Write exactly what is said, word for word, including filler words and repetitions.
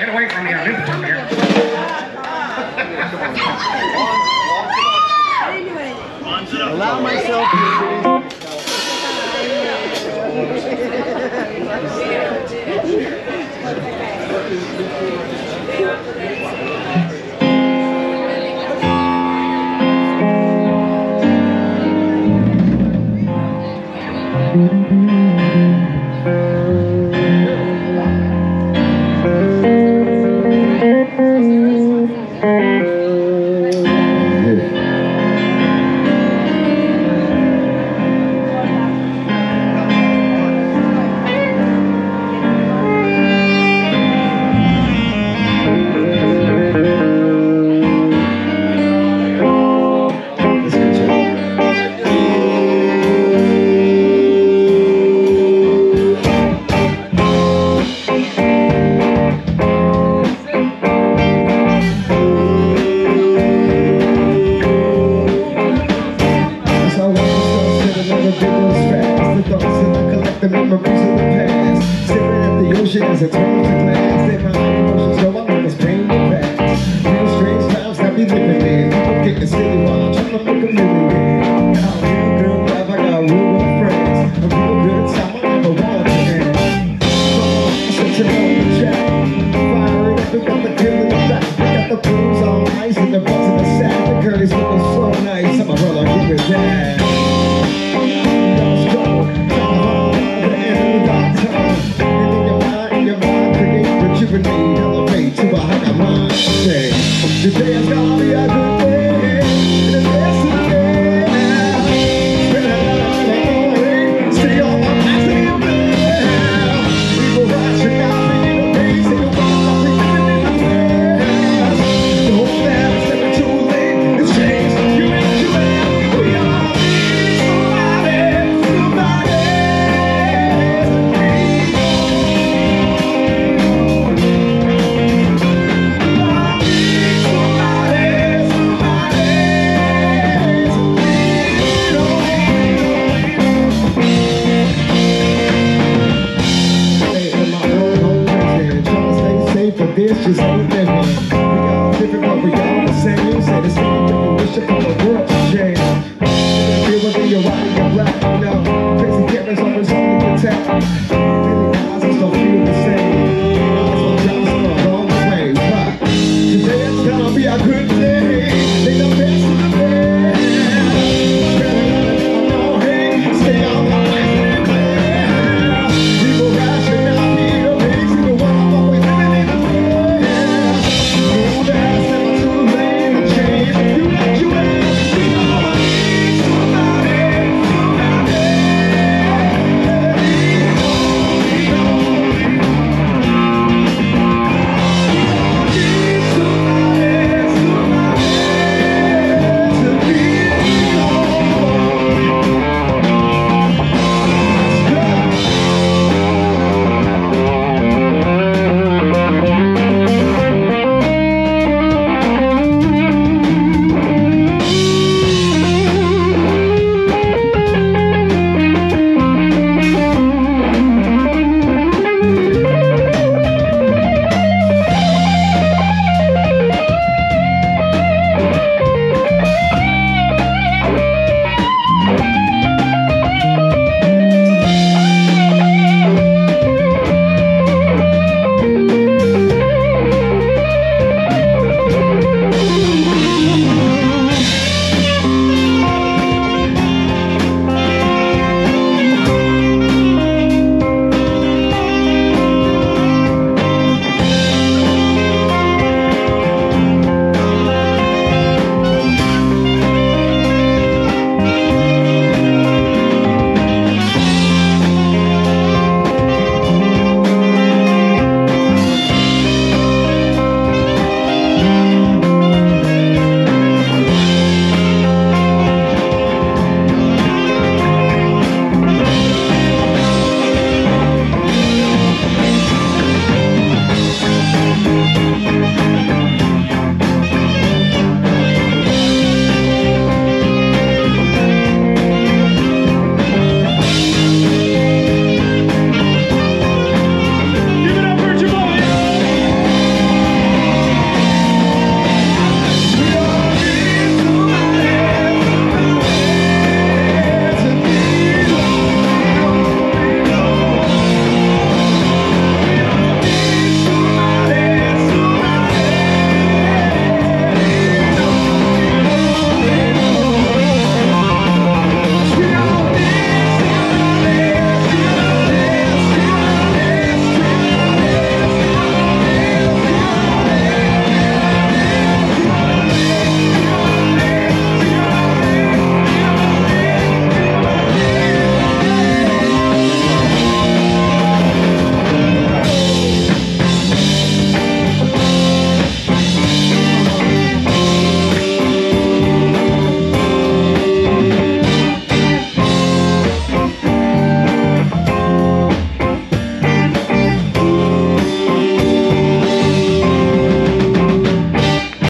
away from me. I'm from here. Allow myself to the memories of the past, staring at the ocean as it turns to glass. Let my emotions go, I know it's pain to pass. Real strange times that we living in. People getting silly while I'm trying to make a million. Got a real good life, I got real good friends. A real good time, I never want to end. Such a long chat. Fire it up, we got the kill in the back. We got the blues on ice and the butts in the sack. The curly's looking so nice, I'm a brother, give it that. Elevate to a higher mind. Say, today's gonna be a good day. The best of the day. Spend a lot of time, stay on my mind till you bell. We will rise and not be in the pace. And you'll find my living in the past. The whole that it's never too late. It's changed. You ain't too bad. We all need somebody, somebody. This just ain't living. We all different, but we all the same. Say the same thing, we wish for the world to change. Feel within your body, you're black, you know. Crazy cameras on his own, you can tell.